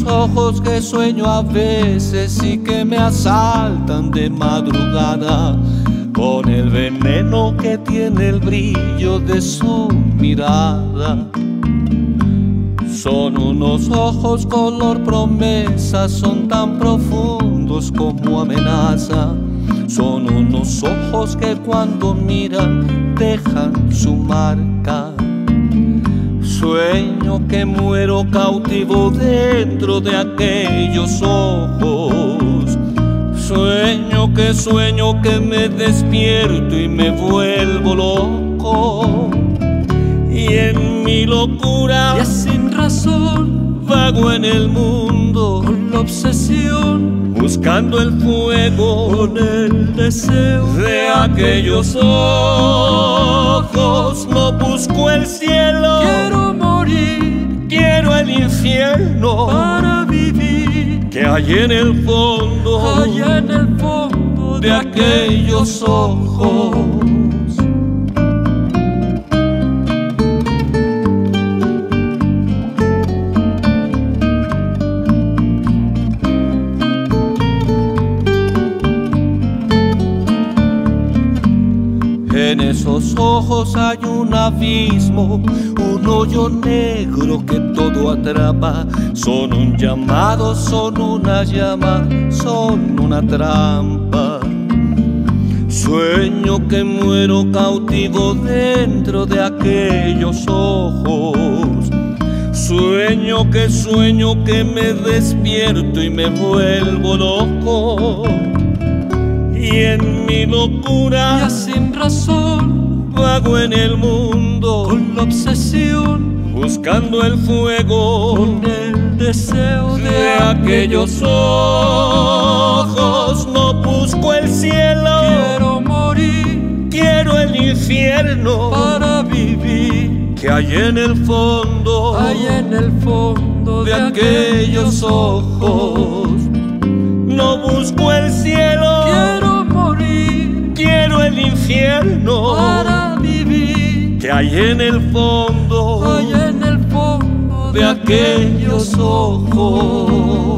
unos ojos que sueño a veces y que me asaltan de madrugada, con el veneno que tiene el brillo de su mirada. Son unos ojos color promesa, son tan profundos como amenaza. Son unos ojos que cuando miran dejan su marca. Sueño que muero cautivo dentro de aquellos ojos. Sueño que me despierto y me vuelvo loco. Y en mi locura, ya sin razón, vago en el mundo con la obsesión, buscando el fuego, con el deseo de aquellos ojos. No busco el cielo, quiero morir, quiero el infierno para vivir, que hay en el fondo, allá en el fondo de aquellos ojos. En esos ojos hay un abismo, un hoyo negro que todo atrapa. Son un llamado, son una llama, son una trampa. Sueño que muero cautivo dentro de aquellos ojos. Sueño que me despierto y me vuelvo loco. Y en mi locura, ya sin razón, vago en el mundo, con la obsesión, buscando el fuego, con el deseo de aquellos ojos. No busco el cielo, quiero morir, quiero el infierno, para vivir, que hay en el fondo, allá en el fondo de aquellos ojos. No busco el cielo, quiero morir, quiero el infierno, para vivir, que hay en el fondo, allá en el fondo de aquellos ojos.